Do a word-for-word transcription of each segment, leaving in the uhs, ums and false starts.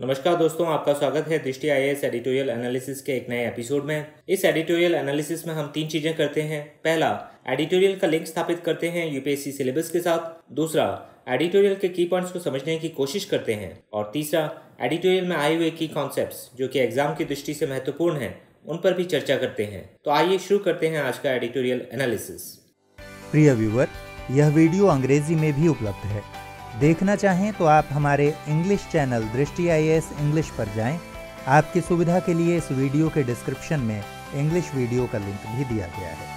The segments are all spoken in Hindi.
नमस्कार दोस्तों, आपका स्वागत है Drishti I A S editorial analysis के एक नए एपिसोड में। इस एडिटोरियल एनालिसिस में हम तीन चीज़ें करते हैं। पहला, एडिटोरियल का लिंक स्थापित करते हैं यूपीएससी सिलेबस के साथ। दूसरा, एडिटोरियल के की पॉइंट्स को समझने की कोशिश करते हैं। और तीसरा, एडिटोरियल में आए हुए की कॉन्सेप्ट्स जो कि एग्जाम की दृष्टि से महत्वपूर्ण हैं, उन पर भी चर्चा करते हैं। तो आइए शुरू करते हैं आज का एडिटोरियल एनालिसिस। प्रिय व्यूअर, यह वीडियो अंग्रेजी में भी उपलब्ध है। देखना चाहें तो आप हमारे इंग्लिश चैनल दृष्टि आई ए एस इंग्लिश पर जाएं। आपकी सुविधा के लिए इस वीडियो के डिस्क्रिप्शन में इंग्लिश वीडियो का लिंक भी दिया गया है।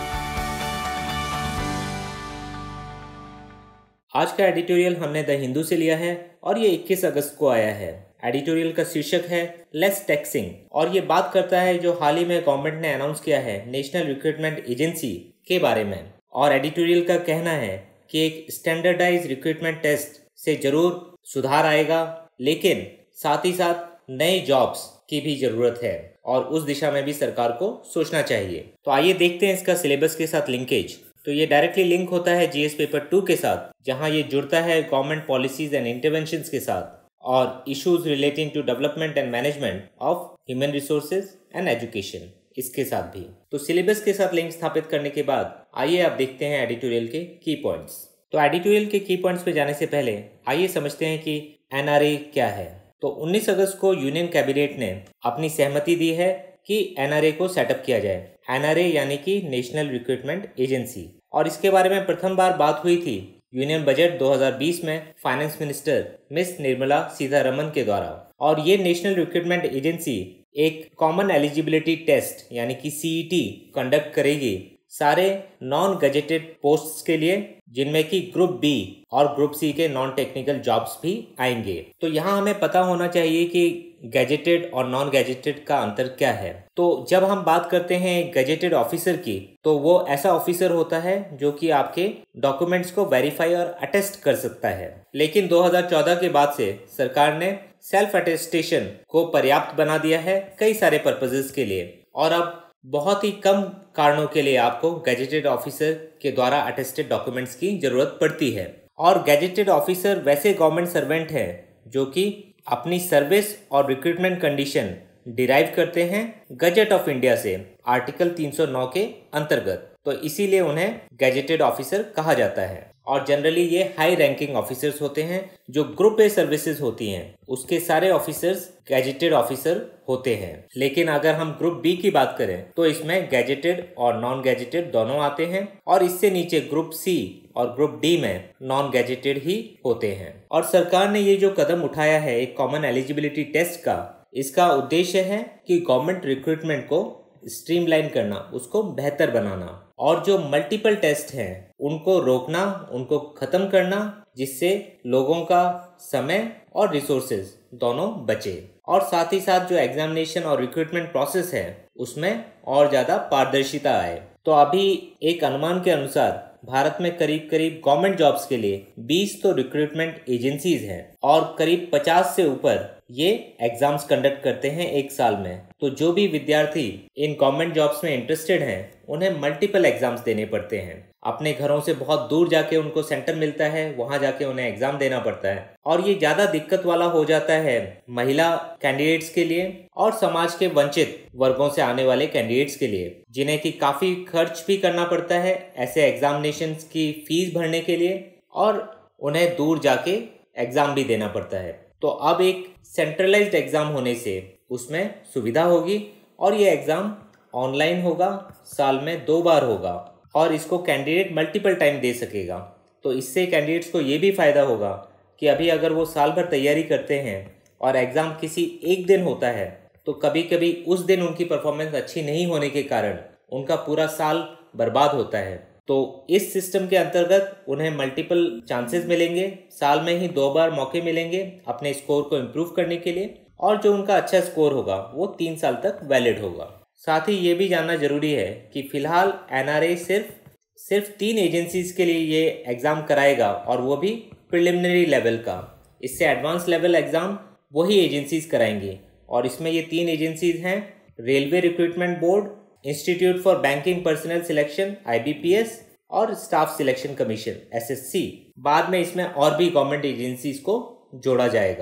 आज का एडिटोरियल हमने द हिंदू से लिया है और ये इक्कीस अगस्त को आया है। एडिटोरियल का शीर्षक है लेस टैक्सिंग और ये बात करता है जो हाल ही में गवर्नमेंट ने अनाउंस किया है नेशनल रिक्रूटमेंट एजेंसी के बारे में। और एडिटोरियल का कहना है कि एक स्टैंडर्डाइज रिक्रूटमेंट टेस्ट से जरूर सुधार आएगा, लेकिन साथ ही साथ नए जॉब्स की भी जरूरत है और उस दिशा में भी सरकार को सोचना चाहिए। तो आइए देखते हैं इसका सिलेबस के साथ लिंकेज। तो ये डायरेक्टली लिंक होता है जीएस पेपर टू के साथ, जहां ये जुड़ता है गवर्नमेंट पॉलिसीज एंड इंटरवेंशंस के साथ और issues relating to development and management of human resources and education इसके साथ भी। तो सिलेबस के साथ लिंक स्थापित करने के बाद आइए आप देखते हैं एडिटोरियल के की पॉइंट्स। तो एडिटोरियल के की पॉइंट्स पे जाने से पहले आइए समझते हैं कि एनआरए क्या है। तो उन्नीस अगस्त को यूनियन कैबिनेट ने अपनी सहमति दी है कि एनआरए को सेटअप किया जाए। एनआरए यानी कि नेशनल रिक्रूटमेंट एजेंसी, और इसके बारे में प्रथम बार बात हुई थी यूनियन बजट दो हज़ार बीस में finance minister miss Nirmala Sitharaman के द्वारा। और ये नेशनल रिक्रूटमेंट एजेंसी एक कॉमन एलिजिबिलिटी टेस्ट यानी कि सीईटी कंडक्ट करेगी सारे नॉन गजेटेड पोस्ट्स के लिए, जिनमें कि ग्रुप बी और ग्रुप सी के नॉन टेक्निकल जॉब्स भी आएंगे। तो यहाँ हमें पता होना चाहिए कि गजेटेड और नॉन गजेटेड का अंतर क्या है। तो जब हम बात करते हैं गजेटेड ऑफिसर की, तो वो ऐसा ऑफिसर होता है जो कि आपके डॉक्यूमेंट्स को वेरीफाई और अटेस्ट कर सकता है। लेकिन दो हज़ार चौदह के बाद से सरकार ने सेल्फ अटेस्टेशन को पर्याप्त बना दिया है कई सारे पर्पसेस के लिए, और अब बहुत ही कम कारणों के लिए आपको गैजेटेड ऑफिसर के द्वारा अटेस्टेड डॉक्यूमेंट्स की जरूरत पड़ती है। और गैजेटेड ऑफिसर वैसे गवर्नमेंट सर्वेंट हैं जो कि अपनी सर्विस और रिक्रूटमेंट कंडीशन डिराइव करते हैं गजट ऑफ इंडिया से आर्टिकल तीन सौ नौ के अंतर्गत। तो इसीलिए उन्हें गैजेटेड ऑफिसर कहा जाता है। और जनरली ये हाई रैंकिंग ऑफिसर्स होते हैं। जो ग्रुप ए सर्विसेज होती हैं उसके सारे ऑफिसर्स गैजेटेड ऑफिसर होते हैं। लेकिन अगर हम ग्रुप बी की बात करें तो इसमें गैजेटेड और नॉन गैजेटेड दोनों आते हैं, और इससे नीचे ग्रुप सी और ग्रुप डी में नॉन गैजेटेड ही होते हैं। और सरकार ने ये जो कदम उठाया है एक कॉमन एलिजिबिलिटी टेस्ट का, इसका उद्देश्य है कि गवर्नमेंट रिक्रूटमेंट को स्ट्रीमलाइन करना, उसको बेहतर बनाना, और जो मल्टीपल टेस्ट हैं उनको रोकना, उनको खत्म करना, जिससे लोगों का समय और रिसोर्सेज दोनों बचे। और साथ ही साथ जो एग्जामिनेशन और रिक्रूटमेंट प्रोसेस है उसमें और ज़्यादा पारदर्शिता आए। तो अभी एक अनुमान के अनुसार भारत में करीब करीब गवर्नमेंट जॉब्स के लिए बीस तो रिक्रूटमेंट एजेंसीज हैं और करीब पचास से ऊपर ये एग्जाम्स कंडक्ट करते हैं एक साल में। तो जो भी विद्यार्थी इन गवर्नमेंट जॉब्स में इंटरेस्टेड हैं उन्हें मल्टीपल एग्जाम्स देने पड़ते हैं। अपने घरों से बहुत दूर जाके उनको सेंटर मिलता है, वहां जाके उन्हें एग्जाम देना पड़ता है। और ये ज्यादा दिक्कत वाला हो जाता है महिला कैंडिडेट्स के लिए और समाज के वंचित वर्गों से आने वाले कैंडिडेट्स के लिए, जिन्हें की काफी खर्च भी करना पड़ता है ऐसे एग्जामिनेशंस की फीस भरने के लिए, और उन्हें दूर जाके एग्जाम भी देना पड़ता है। तो अब एक सेंट्रलाइज्ड एग्जाम होने से उसमें सुविधा होगी और ये एग्जाम ऑनलाइन होगा, साल में दो बार होगा, और इसको कैंडिडेट मल्टीपल टाइम दे सकेगा। तो इससे कैंडिडेट्स को ये भी फ़ायदा होगा कि अभी अगर वो साल भर तैयारी करते हैं और एग्ज़ाम किसी एक दिन होता है, तो कभी कभी उस दिन उनकी परफॉर्मेंस अच्छी नहीं होने के कारण उनका पूरा साल बर्बाद होता है। तो इस सिस्टम के अंतर्गत उन्हें मल्टीपल चांसेस मिलेंगे, साल में ही दो बार मौके मिलेंगे अपने स्कोर को इम्प्रूव करने के लिए, और जो उनका अच्छा स्कोर होगा वो तीन साल तक वैलिड होगा। साथ ही ये भी जानना जरूरी है कि फिलहाल एनआरए सिर्फ सिर्फ तीन एजेंसीज के लिए ये एग्ज़ाम कराएगा, और वो भी प्रिलिमिनरी लेवल का। इससे एडवांस लेवल एग्ज़ाम वही एजेंसीज कराएंगी, और इसमें ये तीन एजेंसीज हैं railway recruitment board, institute for banking personnel selection I B P S और staff selection commission S S C. बाद में इसमें और भी गवर्नमेंट एजेंसीज को जोड़ा जाएगा।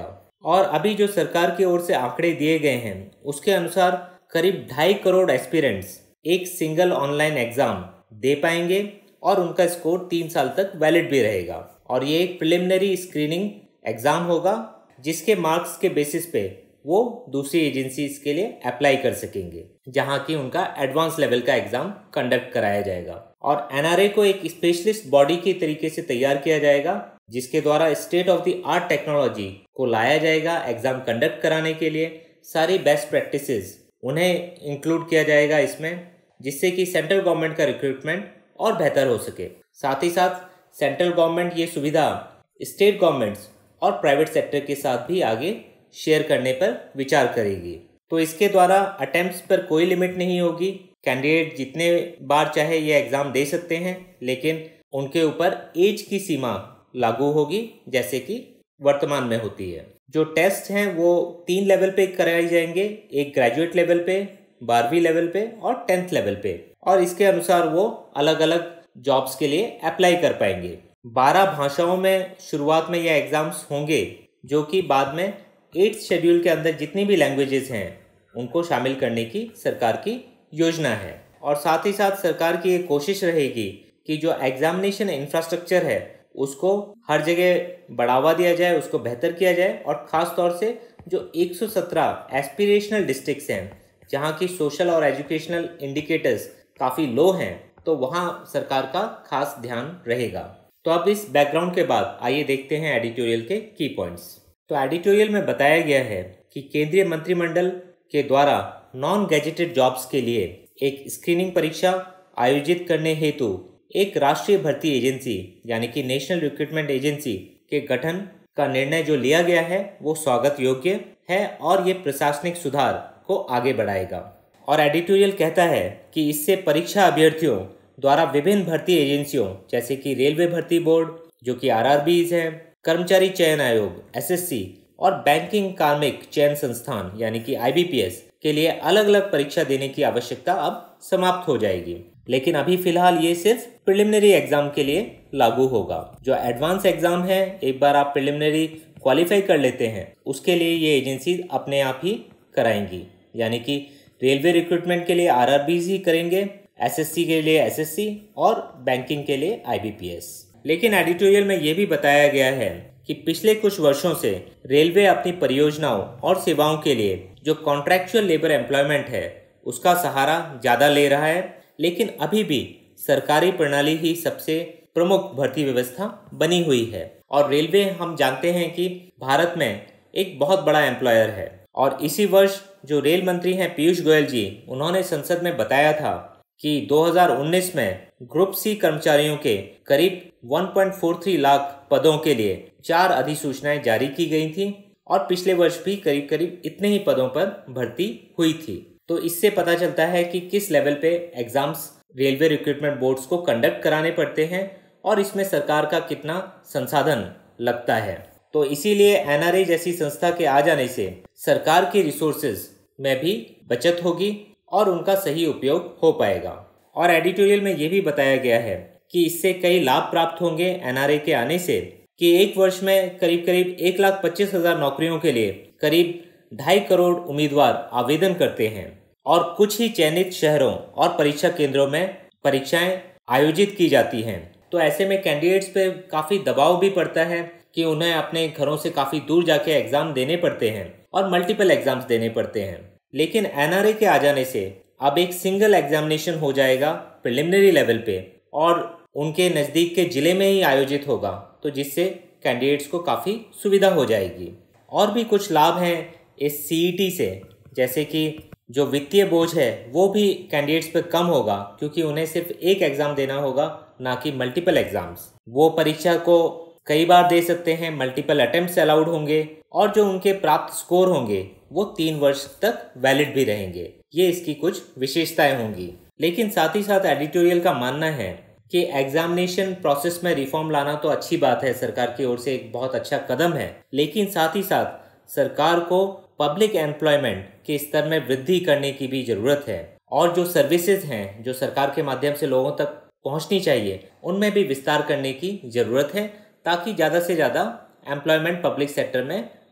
और अभी जो सरकार की ओर से आंकड़े दिए गए हैं उसके अनुसार करीब ढाई करोड़ एस्पिरेंट्स एक सिंगल ऑनलाइन एग्जाम दे पाएंगे और उनका स्कोर तीन साल तक वैलिड भी रहेगा। और ये एक प्रिलिमिनरी स्क्रीनिंग एग्जाम होगा जिसके मार्क्स के बेसिस पे वो दूसरी एजेंसीज के लिए अप्लाई कर सकेंगे, जहां की उनका एडवांस लेवल का एग्जाम कंडक्ट कराया जाएगा। और एनआरए को एक स्पेशलिस्ट बॉडी के तरीके से तैयार किया जाएगा जिसके द्वारा state of the art technology को लाया जाएगा एग्जाम कंडक्ट कराने के लिए। सारी बेस्ट प्रैक्टिसेस उन्हें इंक्लूड किया जाएगा इसमें, जिससे कि सेंट्रल गवर्नमेंट का रिक्रूटमेंट और बेहतर हो सके। साथ ही साथ सेंट्रल गवर्नमेंट ये सुविधा स्टेट गवर्नमेंट्स और प्राइवेट सेक्टर के साथ भी आगे शेयर करने पर विचार करेगी। तो इसके द्वारा अटेम्प्ट्स पर कोई लिमिट नहीं होगी, कैंडिडेट जितने बार चाहे ये एग्ज़ाम दे सकते हैं, लेकिन उनके ऊपर एज की सीमा लागू होगी जैसे कि वर्तमान में होती है। जो टेस्ट हैं वो तीन लेवल पे कराए जाएंगे, एक ग्रेजुएट लेवल पे, बारहवीं लेवल पे और टेंथ लेवल पे, और इसके अनुसार वो अलग अलग जॉब्स के लिए अप्लाई कर पाएंगे। बारह भाषाओं में शुरुआत में ये एग्ज़ाम्स होंगे, जो कि बाद में एट्थ शेड्यूल के अंदर जितनी भी लैंग्वेजेस हैं उनको शामिल करने की सरकार की योजना है। और साथ ही साथ सरकार की ये कोशिश रहेगी कि जो एग्जामिनेशन इंफ्रास्ट्रक्चर है उसको हर जगह बढ़ावा दिया जाए, उसको बेहतर किया जाए, और ख़ास तौर से जो एक सौ सत्रह एस्पिरेशनल डिस्ट्रिक्ट्स हैं जहाँ की सोशल और एजुकेशनल इंडिकेटर्स काफ़ी लो हैं, तो वहाँ सरकार का खास ध्यान रहेगा। तो अब इस बैकग्राउंड के बाद आइए देखते हैं एडिटोरियल के की पॉइंट्स। तो एडिटोरियल में बताया गया है कि केंद्रीय मंत्रिमंडल के द्वारा नॉन गैजेटेड जॉब्स के लिए एक स्क्रीनिंग परीक्षा आयोजित करने हेतु एक राष्ट्रीय भर्ती एजेंसी यानी कि नेशनल रिक्रूटमेंट एजेंसी के गठन का निर्णय जो लिया गया है वो स्वागत योग्य है और ये प्रशासनिक सुधार को आगे बढ़ाएगा। और एडिटोरियल कहता है कि इससे परीक्षा अभ्यर्थियों द्वारा विभिन्न भर्ती एजेंसियों जैसे कि रेलवे भर्ती बोर्ड जो कि आरआरबीज है, कर्मचारी चयन आयोग एसएससी और बैंकिंग कार्मिक चयन संस्थान यानी कि आईबीपीएस के लिए अलग अलग परीक्षा देने की आवश्यकता अब समाप्त हो जाएगी। लेकिन अभी फिलहाल ये सिर्फ प्रिलिमिनरी एग्जाम के लिए लागू होगा। जो एडवांस एग्जाम है, एक बार आप प्रिलिमिनरी क्वालिफाई कर लेते हैं उसके लिए ये एजेंसी अपने आप ही कराएंगी, यानी कि रेलवे रिक्रूटमेंट के लिए आरआरबीज ही करेंगे, एसएससी के लिए एसएससी और बैंकिंग के लिए आईबीपीएस। लेकिन एडिटोरियल में ये भी बताया गया है कि पिछले कुछ वर्षों से रेलवे अपनी परियोजनाओं और सेवाओं के लिए जो कॉन्ट्रैक्चुअल लेबर एम्प्लॉयमेंट है उसका सहारा ज़्यादा ले रहा है, लेकिन अभी भी सरकारी प्रणाली ही सबसे प्रमुख भर्ती व्यवस्था बनी हुई है। और रेलवे हम जानते हैं कि भारत में एक बहुत बड़ा एम्प्लॉयर है। और इसी वर्ष जो रेल मंत्री हैं पीयूष गोयल जी, उन्होंने संसद में बताया था कि दो हज़ार उन्नीस में ग्रुप सी कर्मचारियों के करीब एक पॉइंट चार तीन लाख पदों के लिए चार अधिसूचनाएं जारी की गई थी और पिछले वर्ष भी करीब करीब इतने ही पदों पर भर्ती हुई थी। तो इससे पता चलता है कि किस लेवल पे एग्जाम्स रेलवे रिक्रूटमेंट बोर्ड्स को कंडक्ट कराने पड़ते हैं और इसमें सरकार का कितना संसाधन लगता है। तो इसीलिए एनआरए जैसी संस्था के आ जाने से सरकार के रिसोर्सेज में भी बचत होगी और उनका सही उपयोग हो पाएगा। और एडिटोरियल में ये भी बताया गया है कि इससे कई लाभ प्राप्त होंगे एनआरए के आने से, कि एक वर्ष में करीब करीब एक लाख पच्चीस हजार नौकरियों के लिए करीब ढाई करोड़ उम्मीदवार आवेदन करते हैं और कुछ ही चयनित शहरों और परीक्षा केंद्रों में परीक्षाएं आयोजित की जाती हैं। तो ऐसे में कैंडिडेट्स पे काफ़ी दबाव भी पड़ता है कि उन्हें अपने घरों से काफ़ी दूर जाके एग्ज़ाम देने पड़ते हैं और मल्टीपल एग्ज़ाम्स देने पड़ते हैं। लेकिन एनआरए के आ जाने से अब एक सिंगल एग्जामिनेशन हो जाएगा प्रिलिमिनरी लेवल पे और उनके नज़दीक के ज़िले में ही आयोजित होगा, तो जिससे कैंडिडेट्स को काफ़ी सुविधा हो जाएगी। और भी कुछ लाभ हैं इस सीईटी से, जैसे कि जो वित्तीय बोझ है वो भी कैंडिडेट्स पर कम होगा क्योंकि उन्हें सिर्फ एक एग्ज़ाम देना होगा, ना कि मल्टीपल एग्ज़ाम्स। वो परीक्षा को कई बार दे सकते हैं, मल्टीपल अटेम्प्ट्स अलाउड होंगे और जो उनके प्राप्त स्कोर होंगे वो तीन वर्ष तक वैलिड भी रहेंगे। ये इसकी कुछ विशेषताएं होंगी। लेकिन साथ ही साथ एडिटोरियल का मानना है कि एग्जामिनेशन प्रोसेस में रिफॉर्म लाना तो अच्छी बात है, सरकार की ओर से एक बहुत अच्छा कदम है, लेकिन साथ ही साथ सरकार को पब्लिक एम्प्लॉयमेंट के स्तर में वृद्धि करने की भी ज़रूरत है और जो सर्विसेज हैं जो सरकार के माध्यम से लोगों तक पहुंचनी चाहिए उनमें भी विस्तार करने की ज़रूरत है, ताकि ज़्यादा से ज़्यादा एम्प्लॉयमेंट पब्लिक सेक्टर में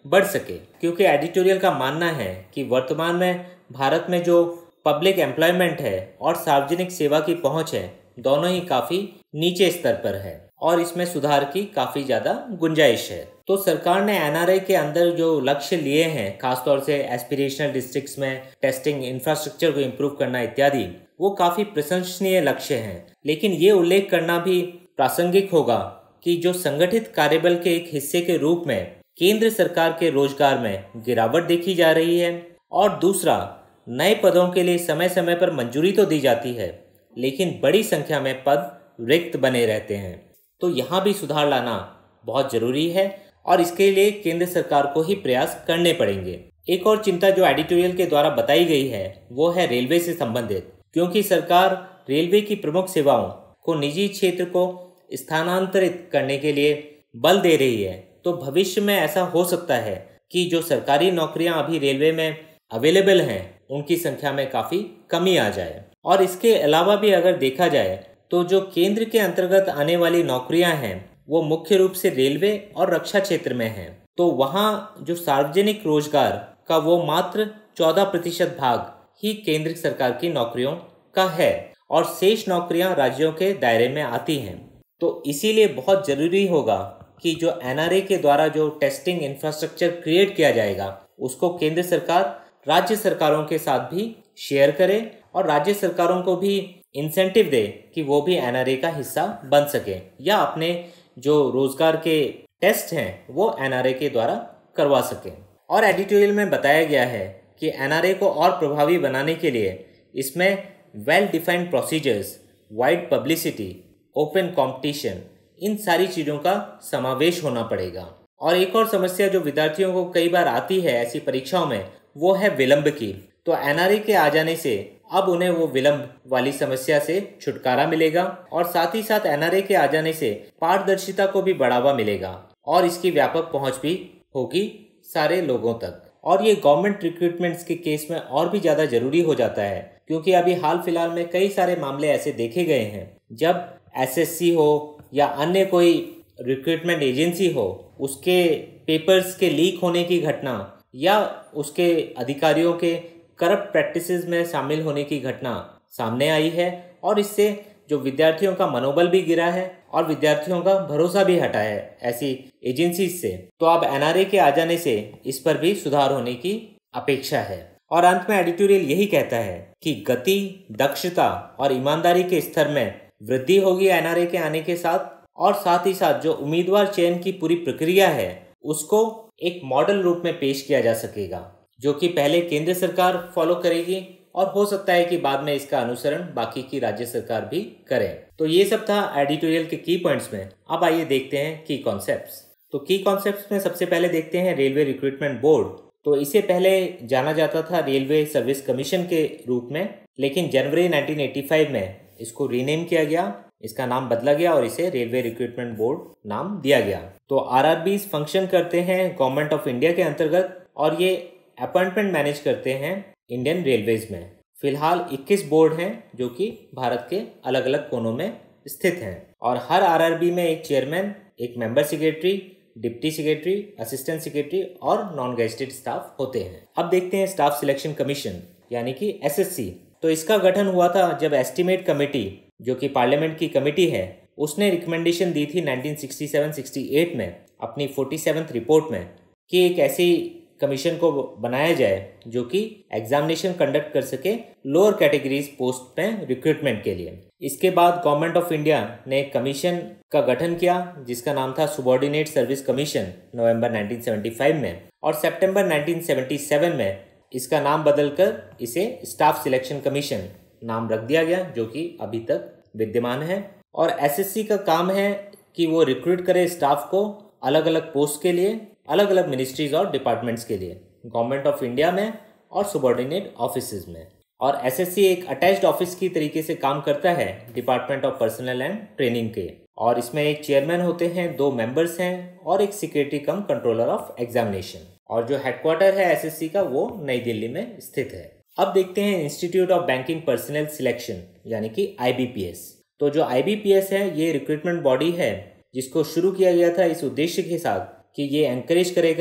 बढ़ सके, क्योंकि एडिटोरियल का मानना है कि वर्तमान में भारत में जो पब्लिक एम्प्लॉयमेंट है और सार्वजनिक सेवा की पहुंच है, दोनों ही काफ़ी नीचे स्तर पर है और इसमें सुधार की काफ़ी ज़्यादा गुंजाइश है। तो सरकार ने एनआरआई के अंदर जो लक्ष्य लिए हैं, खासतौर से एस्पिरेशनल डिस्ट्रिक्ट्स में टेस्टिंग इंफ्रास्ट्रक्चर को इम्प्रूव करना इत्यादि, वो काफ़ी प्रशंसनीय लक्ष्य हैं। लेकिन ये उल्लेख करना भी प्रासंगिक होगा कि जो संगठित कार्यबल के एक हिस्से के रूप में केंद्र सरकार के रोजगार में गिरावट देखी जा रही है और दूसरा, नए पदों के लिए समय समय पर मंजूरी तो दी जाती है, लेकिन बड़ी संख्या में पद रिक्त बने रहते हैं। तो यहाँ भी सुधार लाना बहुत ज़रूरी है और इसके लिए केंद्र सरकार को ही प्रयास करने पड़ेंगे। एक और चिंता जो एडिटोरियल के द्वारा बताई गई है वो है रेलवे से संबंधित, क्योंकि सरकार रेलवे की प्रमुख सेवाओं को निजी क्षेत्र को स्थानांतरित करने के लिए बल दे रही है। तो भविष्य में ऐसा हो सकता है कि जो सरकारी नौकरियां अभी रेलवे में अवेलेबल हैं उनकी संख्या में काफ़ी कमी आ जाए। और इसके अलावा भी अगर देखा जाए तो जो केंद्र के अंतर्गत आने वाली नौकरियां हैं वो मुख्य रूप से रेलवे और रक्षा क्षेत्र में हैं। तो वहाँ जो सार्वजनिक रोजगार का वो मात्र चौदह प्रतिशत भाग ही केंद्र सरकार की नौकरियों का है और शेष नौकरियां राज्यों के दायरे में आती हैं। तो इसीलिए बहुत ज़रूरी होगा कि जो एनआरए के द्वारा जो टेस्टिंग इंफ्रास्ट्रक्चर क्रिएट किया जाएगा उसको केंद्र सरकार राज्य सरकारों के साथ भी शेयर करे और राज्य सरकारों को भी इंसेंटिव दे कि वो भी एनआरए का हिस्सा बन सके या अपने जो रोजगार के टेस्ट हैं वो एनआरए के द्वारा करवा सकें। और एडिटोरियल में बताया गया है कि एनआरए को और प्रभावी बनाने के लिए इसमें well defined procedures, wide publicity, open competition, इन सारी चीज़ों का समावेश होना पड़ेगा। और एक और समस्या जो विद्यार्थियों को कई बार आती है ऐसी परीक्षाओं में वो है विलंब की। तो एनआरए के आ जाने से अब उन्हें वो विलंब वाली समस्या से छुटकारा मिलेगा और साथ ही साथ एनआरए के आ जाने से पारदर्शिता को भी बढ़ावा मिलेगा और इसकी व्यापक पहुंच भी होगी सारे लोगों तक। और ये गवर्नमेंट रिक्रूटमेंट्स के केस में और भी ज़्यादा ज़रूरी हो जाता है, क्योंकि अभी हाल फिलहाल में कई सारे मामले ऐसे देखे गए हैं जब एसएससी हो या अन्य कोई रिक्रूटमेंट एजेंसी हो, उसके पेपर्स के लीक होने की घटना या उसके अधिकारियों के करप्ट प्रैक्टिसेस में शामिल होने की घटना सामने आई है और इससे जो विद्यार्थियों का मनोबल भी गिरा है और विद्यार्थियों का भरोसा भी हटा है ऐसी एजेंसी से। तो अब एनआरए के आ जाने से इस पर भी सुधार होने की अपेक्षा है। और अंत में एडिटोरियल यही कहता है कि गति, दक्षता और ईमानदारी के स्तर में वृद्धि होगी एनआरए के आने के साथ और साथ ही साथ जो उम्मीदवार चयन की पूरी प्रक्रिया है उसको एक मॉडल रूप में पेश किया जा सकेगा, जो कि पहले केंद्र सरकार फॉलो करेगी और हो सकता है कि बाद में इसका अनुसरण बाकी की राज्य सरकार भी करे। तो ये सब था एडिटोरियल के की पॉइंट्स में। अब आइए देखते हैं की कॉन्सेप्ट्स। तो की कॉन्सेप्ट्स में सबसे पहले देखते हैं रेलवे रिक्रूटमेंट बोर्ड। तो इसे पहले जाना जाता था रेलवे सर्विस कमीशन के रूप में, लेकिन जनवरी नाइनटीन एटी फाइव में इसको रीनेम किया गया, इसका नाम बदला गया और इसे रेलवे रिक्रूटमेंट बोर्ड नाम दिया गया। तो आरआरबीज फंक्शन करते हैं गवर्नमेंट ऑफ इंडिया के अंतर्गत और ये अपॉइंटमेंट मैनेज करते हैं इंडियन रेलवेज में। फिलहाल इक्कीस बोर्ड हैं जो कि भारत के अलग अलग कोनों में स्थित हैं और हर आरआरबी में एक चेयरमैन, एक member secretary, deputy secretary, assistant secretary और नॉन गेस्टेड स्टाफ होते हैं। अब देखते हैं स्टाफ सिलेक्शन कमीशन यानी कि एसएससी। तो इसका गठन हुआ था जब एस्टीमेट कमेटी, जो कि पार्लियामेंट की कमेटी है, उसने रिकमेंडेशन दी थी nineteen sixty seven sixty eight में अपनी फोर्टी सेवन्थ रिपोर्ट में कि एक ऐसी कमीशन को बनाया जाए जो कि एग्जामिनेशन कंडक्ट कर सके लोअर कैटेगरीज पोस्ट में रिक्रूटमेंट के लिए। इसके बाद गवर्नमेंट ऑफ इंडिया ने कमीशन का गठन किया जिसका नाम था subordinate service commission November nineteen seventy five में, और सितंबर नाइनटीन सेवेंटी सेवन में इसका नाम बदलकर इसे स्टाफ सिलेक्शन कमीशन नाम रख दिया गया, जो कि अभी तक विद्यमान है। और एसएससी का काम है कि वो रिक्रूट करे स्टाफ को अलग अलग पोस्ट के लिए, अलग अलग मिनिस्ट्रीज और डिपार्टमेंट्स के लिए, गवर्नमेंट ऑफ इंडिया में और सुबॉर्डिनेट ऑफिसेज में। और एसएससी एक अटैच्ड ऑफिस की तरीके से काम करता है department of personnel and training के, और इसमें एक चेयरमैन होते हैं, दो मेंबर्स हैं और एक secretary cum controller of examination. और जो हेडक्वार्टर है एसएससी का वो नई दिल्ली में स्थित है। अब देखते हैं institute of banking personnel selection यानी कि आईबीपीएस। तो जो आईबीपीएस है ये रिक्रूटमेंट बॉडी है जिसको शुरू किया गया था इस उद्देश्य के साथ कि ये एनकरेज करेगा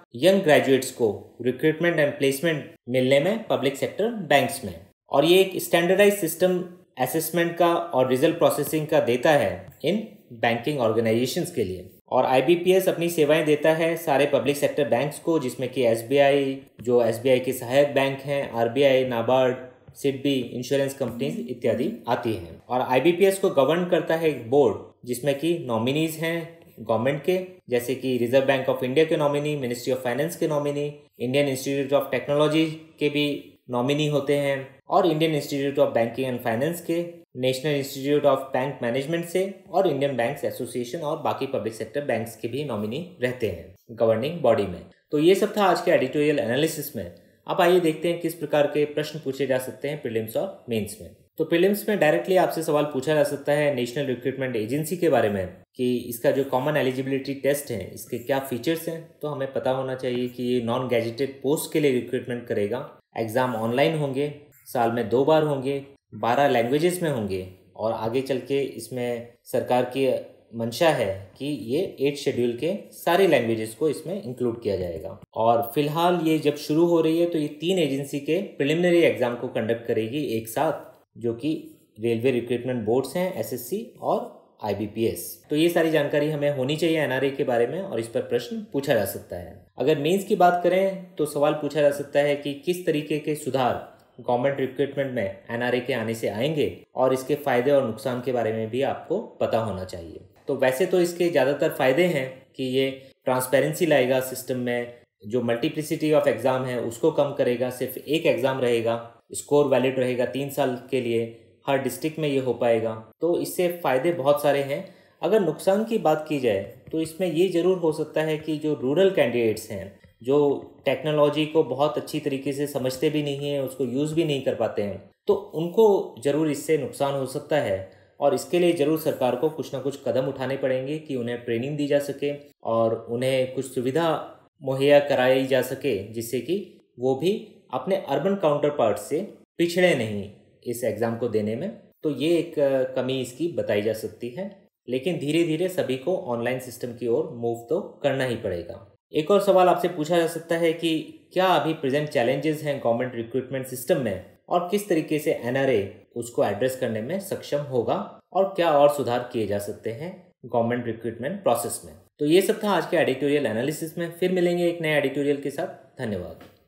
यंग ग्रेजुएट्स को रिक्रूटमेंट एंड प्लेसमेंट मिलने में पब्लिक सेक्टर बैंक्स में। और ये एक स्टैंडर्डाइज सिस्टम असेसमेंट का और रिजल्ट प्रोसेसिंग का देता है इन बैंकिंग ऑर्गेनाइजेशंस के लिए। और आई बी पी एस अपनी सेवाएं देता है सारे पब्लिक सेक्टर बैंक्स को, जिसमें कि एस बी आई, जो एस बी आई के सहायक बैंक हैं, R B I, NABARD, SIDBI, insurance companies इत्यादि आती हैं। और आई बी पी एस को गवर्न करता है एक बोर्ड, जिसमें कि नॉमिनीज हैं गवर्नमेंट के, जैसे कि रिजर्व बैंक ऑफ इंडिया के नॉमिनी, मिनिस्ट्री ऑफ फाइनेंस के nominee, Indian institute of technology के भी नॉमिनी होते हैं, और Indian institute of banking and finance के, national institute of bank management से, और इंडियन बैंक्स एसोसिएशन और बाकी पब्लिक सेक्टर बैंक्स के भी नॉमिनी रहते हैं गवर्निंग बॉडी में। तो ये सब था आज के एडिटोरियल एनालिसिस में। अब आइए देखते हैं किस प्रकार के प्रश्न पूछे जा सकते हैं प्रीलिम्स और मेंस में। तो प्रीलिम्स में डायरेक्टली आपसे सवाल पूछा जा सकता है नेशनल रिक्रूटमेंट एजेंसी के बारे में, कि इसका जो कॉमन एलिजिबिलिटी टेस्ट है इसके क्या फीचर्स हैं। तो हमें पता होना चाहिए कि ये नॉन गैजेटेड पोस्ट के लिए रिक्रूटमेंट करेगा। एग्ज़ाम ऑनलाइन होंगे, साल में दो बार होंगे, बारह लैंग्वेजेस में होंगे, और आगे चल के इसमें सरकार की मंशा है कि ये एट शेड्यूल के सारी लैंग्वेजेस को इसमें इंक्लूड किया जाएगा। और फिलहाल ये जब शुरू हो रही है तो ये तीन एजेंसी के प्रिलिमिनरी एग्जाम को कंडक्ट करेगी एक साथ, जो कि रेलवे रिक्रूटमेंट बोर्ड्स हैं, एस एस सी और आई बी पी एस। तो ये सारी जानकारी हमें होनी चाहिए एन आर ए के बारे में, और इस पर प्रश्न पूछा जा सकता है। अगर मेंस की बात करें तो सवाल पूछा जा सकता है कि किस तरीके के सुधार गवर्नमेंट रिक्रूटमेंट में एन आर ए के आने से आएंगे, और इसके फायदे और नुकसान के बारे में भी आपको पता होना चाहिए। तो वैसे तो इसके ज़्यादातर फायदे हैं कि ये ट्रांसपेरेंसी लाएगा सिस्टम में, जो मल्टीप्लिसिटी ऑफ एग्ज़ाम है उसको कम करेगा, सिर्फ एक एग्ज़ाम रहेगा, स्कोर वैलिड रहेगा तीन साल के लिए, हर डिस्ट्रिक्ट में ये हो पाएगा। तो इससे फ़ायदे बहुत सारे हैं। अगर नुकसान की बात की जाए तो इसमें ये ज़रूर हो सकता है कि जो रूरल कैंडिडेट्स हैं, जो टेक्नोलॉजी को बहुत अच्छी तरीके से समझते भी नहीं हैं, उसको यूज़ भी नहीं कर पाते हैं, तो उनको ज़रूर इससे नुकसान हो सकता है। और इसके लिए ज़रूर सरकार को कुछ ना कुछ कदम उठाने पड़ेंगे कि उन्हें ट्रेनिंग दी जा सके और उन्हें कुछ सुविधा मुहैया कराई जा सके, जिससे कि वो भी अपने अर्बन काउंटर पार्ट से पिछड़े नहीं इस एग्ज़ाम को देने में। तो ये एक कमी इसकी बताई जा सकती है, लेकिन धीरे धीरे सभी को ऑनलाइन सिस्टम की ओर मूव तो करना ही पड़ेगा। एक और सवाल आपसे पूछा जा सकता है कि क्या अभी प्रेजेंट चैलेंजेस हैं गवर्नमेंट रिक्रूटमेंट सिस्टम में, और किस तरीके से एन आर ए उसको एड्रेस करने में सक्षम होगा, और क्या और सुधार किए जा सकते हैं गवर्नमेंट रिक्रूटमेंट प्रोसेस में। तो ये सब था आज के एडिटोरियल एनालिसिस में। फिर मिलेंगे एक नए एडिटोरियल के साथ। धन्यवाद।